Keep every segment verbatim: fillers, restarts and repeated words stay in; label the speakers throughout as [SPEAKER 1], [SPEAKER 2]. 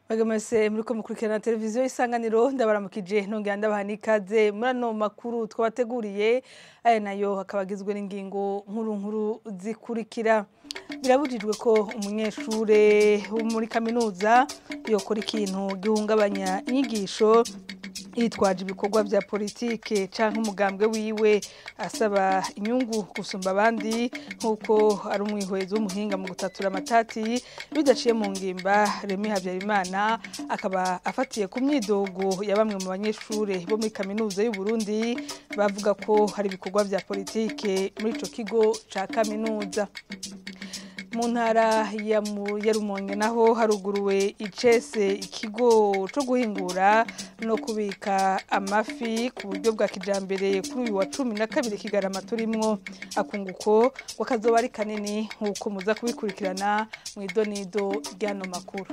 [SPEAKER 1] Bagamese muriko mukurikirana televiziyo Isanganiro ndabaramukije nongera ndabaha ikaze muri ano makuru twabateguriye aya nayo akabagizwe n'ingingo nkuru nkuru zikurikira. Birabujijwe ko umunyeshure wo muri kaminuza yokora ikintu gihungabanya inyigisho yitwaje ibikorwa vya politike canke umugambwe wiwe, asaba inyungu gusumba abandi nkuko ari umwihwezo w'umuhinga mu gutatura amatati bidaciye mu ngimba. Remy Havyarimana akaba afatiye ku myidogo ya bamwe mu banyeshure bo muri kaminuza y'u Burundi bavuga ko hari ibikorwa vya politike muri ico kigo ca kaminuza. Mu ntara ya Rumonge naho haruguruwe icese ikigo co guhingura no kubika amafi ku buryo bwa kijambere kuri uyu wa cumi na kabiri Kigarama turimwo. Akunguko wakazoba ari kanini nkuko muza kubikurikirana mu idonido ry'ano makuru.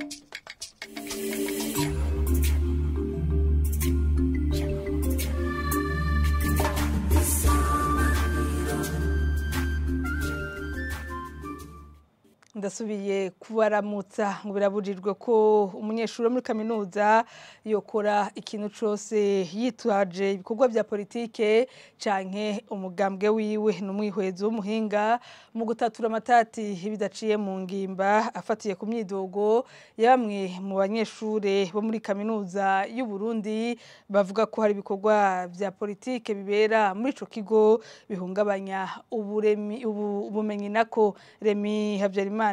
[SPEAKER 1] Ndasubiye kubaramutsa ngo birabujijwe ko umunyeshuri muri kaminuza yokora ikintu cose yitwaje ibikorwa vya politike canke umugambwe wiwe. N'umwihwezo w'umuhinga mu gutatura amatati bidaciye mu ngimba afatiye ku myidogo ya bamwe mu banyeshure bo muri kaminuza y'u Burundi bavuga ko hari ibikorwa vya politike bibera muri ico kigo bihungabanya uburemi ubumenyi nako. Remy Havyarimana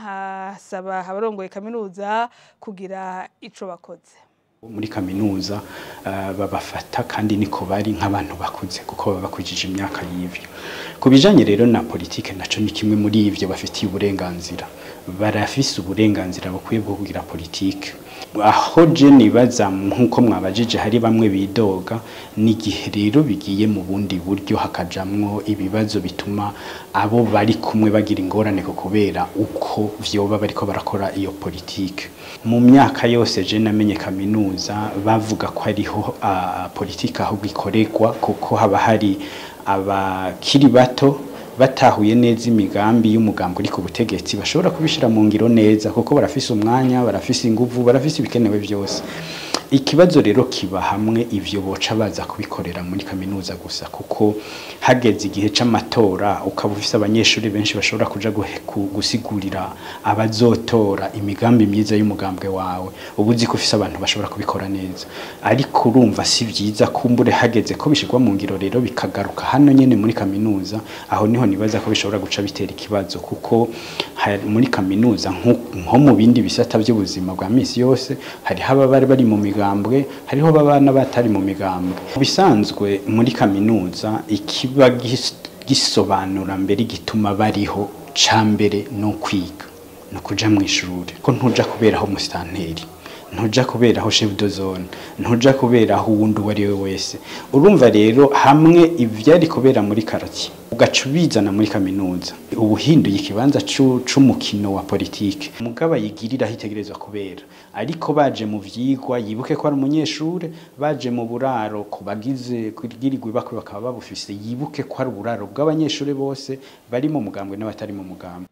[SPEAKER 1] hasaba abarongoye kaminuza kugira ico bakoze.
[SPEAKER 2] Muri kaminuza uh, babafata kandi niko bari nk'abantu bakuze kuko baba bakujije imyaka y'ivyo. Kubijanye rero na politike naco ni kimwe muri ivyo bafitiye uburenganzira. Barafise uburenganzira bukwiye bwo kugira politike. Aho je nibaza nkuko mwabajije hari bamwe bidoga n'igihe rero bigiye mu bundi buryo hakajamwo ibibazo bituma abo bari kumwe bagira ingorane ko kubera uko vyoba bariko barakora iyo politike. Mu myaka yose je namenye kaminuza bavuga ko ariho uh, politike aho bikoregwa kuko haba hari abakiri bato batahuye neza imigambi y'umugambwe uri ku butegetsi bashobora kubishira mu ngiro neza kuko barafise umwanya, barafise inguvu, barafise ibikenewe byose. Ikibazo rero kiba hamwe ivyo boca baza kubikorera muri kaminuza gusa kuko hageze igihe c'amatora ukaba ufise abanyeshuri benshi bashobora kuja gusigurira abazotora imigambi myiza y'umugambwe wawe, ubuzi ko ufise abantu bashobora kubikora neza. Ariko urumva si vyiza kumbure hageze ko bishirwa mu ngiro rero bikagaruka hano nyene muri kaminuza, aho niho nibaza ko bishobora guca bitera ikibazo kuko muri kaminuza nko mu bindi bisata by'ubuzima bwa misi yose hari haba bari bari mu migambwe, hariho babana batari mu migambwe. Bisanzwe muri kaminuza ikiba gisobanura mbere gituma bariho cambere no kwiga no kuja mu ishuri ko ntuja kuberaho musitanteri, ntuja kuberaho chef de zone, ntuja kuberaho wundi wari we wese. Urumva rero hamwe ivyari kubera muri karaki ugacubizana muri kaminuza ubuhinduye ikibanza c'umukino wa politike mugaba yigirira hitegerezwa kubera. Ariko baje mu vyigwa yibuke ko ari umunyeshure, baje mu buraro kubagize kugirirwa bakwe bakaba babufise yibuke ko ari uburaro bw'abanyeshure bose bari mu mugambwe n'abatari mu mugambwe.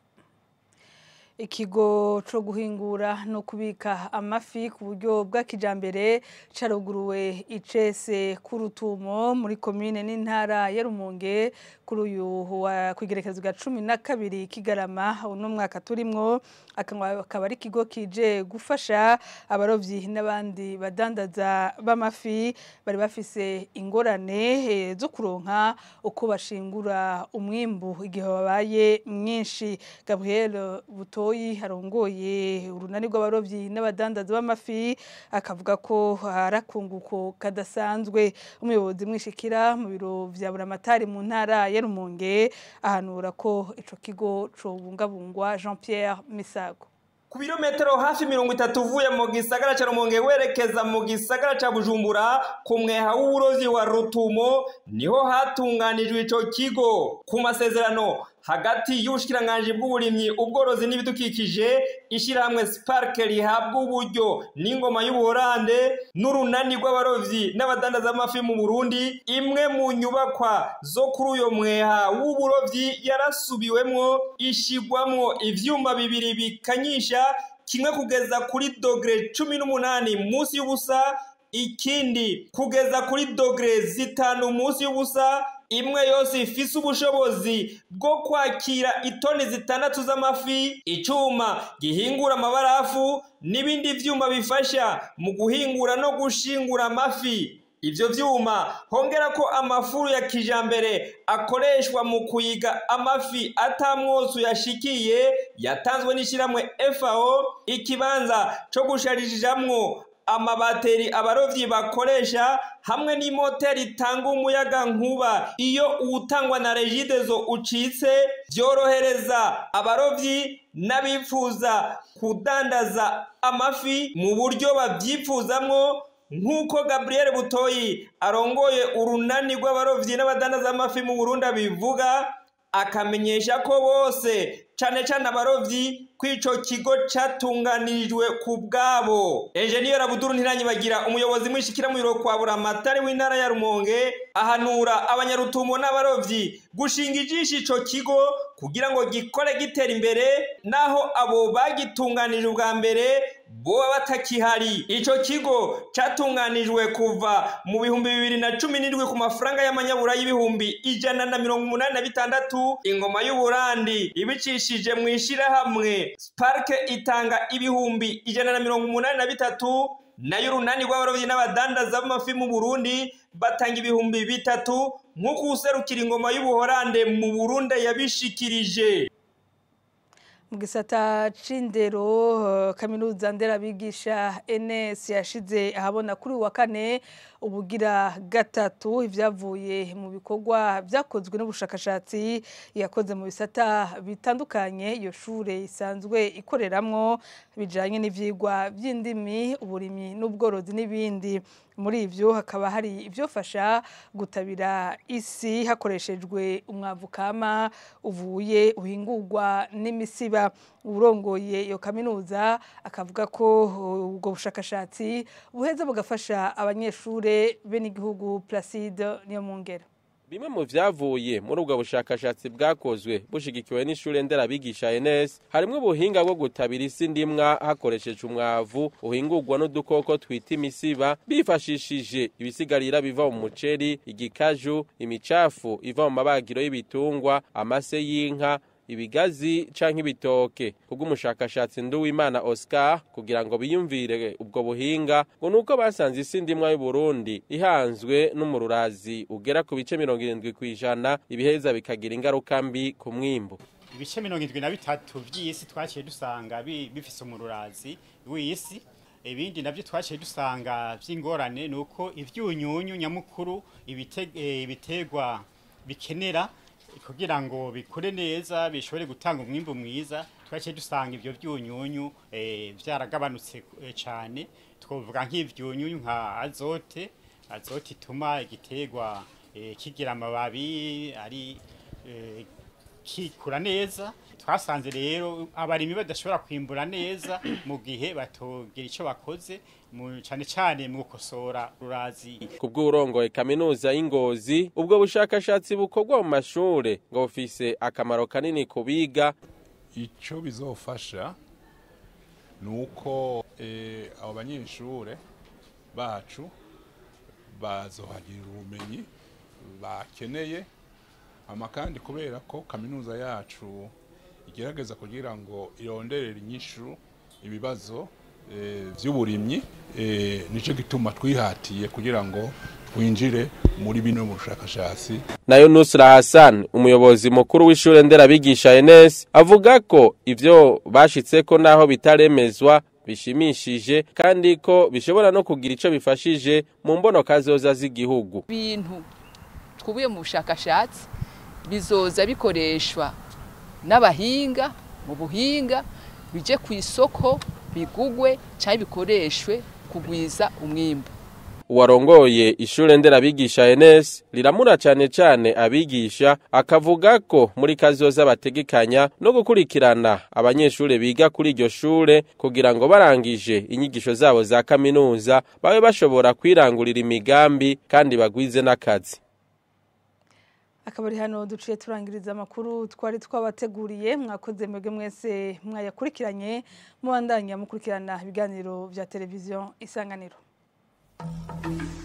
[SPEAKER 1] Ikigo co guhingura no kubika amafi ku buryo bwa kijambere caruguruwe icese ku Rutumo muri commune n'intara ya Rumonge kuri uyu wa kwigerekezo ga cumi na kabiri Kigarama uno mwaka turimwo. Akaba ari ikigo kije gufasha abarovyi n'abandi badandaza b'amafi bari bafise ingorane zo kuronka uko bashingura umwimbu igihe babaye mwinshi. Gabriel Buto harongoye urunani rw'abarovyi n'abadandaza b'amafi akavuga ko harakunguko kadasanzwe. Umuyobozi mwishikira mu biro vya Buramatari mu ntara ya Rumonge ahanura ko ico kigo co bungabungwa. Jean Pierre Misago.
[SPEAKER 3] Ku birometero hafi mirongo itatu uvuye mu gisagara ca Rumonge werekeza mu gisagara ca Bujumbura ku mweha w'uburovyi wa Rutumo niho hatunganijwe ico kigo ku masezerano hagati y'ubushikiranganje bw'uburimyi ubworozi n'ibidukikije ishirahamwe Spark rihabwa uburyo n'ingoma y'Ubuholande n'urunani rw'abarovyi n'abadandaza amafi mu Burundi. Imwe mu nyubakwa zo kuri uyo mweha w'uburovyi yarasubiwemwo ishigwamwo ivyumba bibiri bikanyisha kimwe kugeza kuri dogere cumi n'umunani munsi y'ubusa, ikindi kugeza kuri dogere zitanu munsi y'ubusa, imwe yose ifise ubushobozi bwo kwakira itoni zitandatu z'amafi, icuma gihingura amabarafu n'ibindi vyuma bifasha mu guhingura no gushingura amafi. Ivyo vyuma hongera ko amafuru ya kijambere akoreshwa mu kuyiga amafi atamwosu yashikiye yatanzwe n'ishiramwe F A O, ikibanza co gusharijamwo amabateri abarovyi bakoresha hamwe n'imoteri itanga umuyaga nkuba iyo uwutangwa na Regideso ucitse, vyorohereza abarovyi n'abifuza kudandaza amafi mu buryo bavyipfuzamwo, nk'uko Gabriel Butoyi arongoye urunani rw'abarovyi n'abadandaza amafi mu Burundi bivuga, akamenyesha ko bose cane cane abarovyi kwico kigo catunganirijwe ku bwabo. Engineer Abuduru Ntiranyibagira, umuyobozi mwishikira mu biro kwa Buramatari w'intara ya Rumonge, ahanura abanyarutumo n'abarovyi gushinga ijisho ico kigo kugira ngo gikore gitera imbere, naho abo bagitunganije ubwa mbere boba batakihari. Ico kigo catunganijwe kuva mu bihumbi bibiri na cumi n'indwi ku mafaranga y'amanyabura y'ibihumbi ijana na mirongo umunani na bitandatu, ingoma y'Uburandi ibicishije mu ishirahamwe Spark itanga ibihumbi ijana na mirongo umunani na bitatu, nayo urunani rw'abarovyi n'abadandaza b'amafi mu Burundi batanga ibihumbi bitatu, nk'uko userukira ingoma y'Ubuholande mu Burundi yabishikirije.
[SPEAKER 1] Mu gisata c'indero, kaminuza nderabigisha N S yashize ahabona kuri wa kane ubugira gatatu ivyavuye mu bikorwa vyakozwe n'ubushakashatsi yakoze mu bisata bitandukanye iyo shure isanzwe ikoreramwo bijanye n'ivyigwa vy'indimi, uburimyi n'ubworozi n'ibindi. Muri ivyo hakaba hari ivyofasha gutabira isi hakoreshejwe umwavu kama uvuye uhingurwa n'imisiba. Urongoye iyo kaminuza akavuga ko ubwo bushakashatsi buheza bugafasha abanyeshure be n'igihugu. Placide Niyomwungere.
[SPEAKER 4] Bimwe mu vyavuye muri ubwo bushakashatsi bwakozwe bushigikiwe n'ishure nderabigisha N S harimwo ubuhinga bwo gutabira isi ndimwa hakoresheje umwavu uhingurwa n'udukoko twita imisiba, bifashishije ibisigarira biva mu muceri, igikaju, imicafu iva mu mabagiro y'ibitungwa, amase y'inka, ibigazi canke ibitoke. Kubwo umushakashatsi Nduwimana Oscar kugira ngo biyumvire ubwo buhinga, ngo nuko basanze isi ndimwa y'u Burundi ihanzwe n'umururazi ugera ku bice mirongo irindwi kw'ijana, ibiheza bikagira ingaruka mbi ku mwimbu.
[SPEAKER 5] Ibice mirongo irindwi na bitatu vy'isi twaciye dusanga bifise umururazi w'isi. Ibindi navyo twaciye dusanga vy'ingorane nuko ivyunyunyu nyamukuru ibitegwa bikenera kugira ngo bikure neza bishobore gutanga umwimbo mwiza, twaciye dusanga ivyo vyunyunyu eh vyaragabanutse cyane. Twovuga nk'ivyunyunyu nka azote, azote ituma igitegwa eh, kigira amababi ari eh, kikura neza. Twasanze rero abarimi badashobora kwimbura neza mu gihe batogira ico bakoze cyane cyane mu gukosora rurazi.
[SPEAKER 4] Kubw'urongoye kaminuza y'Ingozi, ubwo bushakashatsi bukorwa mu mashure ngo bufise akamaro kanini kubiga.
[SPEAKER 6] Ico bizofasha nuko eh, abo banyeshure bacu bazohagira ubumenyi bakeneye, ama kandi kubera ko kaminuza yacu igerageza kugira ngo ironderere inyishu ibibazo e, vy'uburimyi, e, nico gituma twihatiye kugira ngo twinjire muri bino bushakashatsi.
[SPEAKER 4] Nayo Nusra Hassan, umuyobozi mukuru w'ishure nderabigisha N S, avuga ko ivyo bashitseko naho bitaremezwa bishimishije kandi ko bishobora no kugira ico bifashije mu mbono kazoza z'igihugu.
[SPEAKER 7] Bintu twubuye mu bushakashatsi bizoza bikoreshwa n'abahinga mu buhinga, bije ku isoko bigugwe cyangwa bikoreshwe kugwiza umwimbo.
[SPEAKER 4] Uwarongoye ishure nderabigisha N S riramura cyane cyane abigisha, akavuga ko muri kazoza bategekanya no gukurikirana abanyeshure biga kuri iryo shure kugira ngo barangije inyigisho zabo za kaminuza babe bashobora kwirangurira imigambi kandi bagwize n'akazi.
[SPEAKER 1] akabari hano duciye turangiriza amakuru twari twabateguriye mwakoze mwebwe mwese mwayakurikiranye mubandanya mukurikirana ibiganiro vya televiziyo Isanganiro.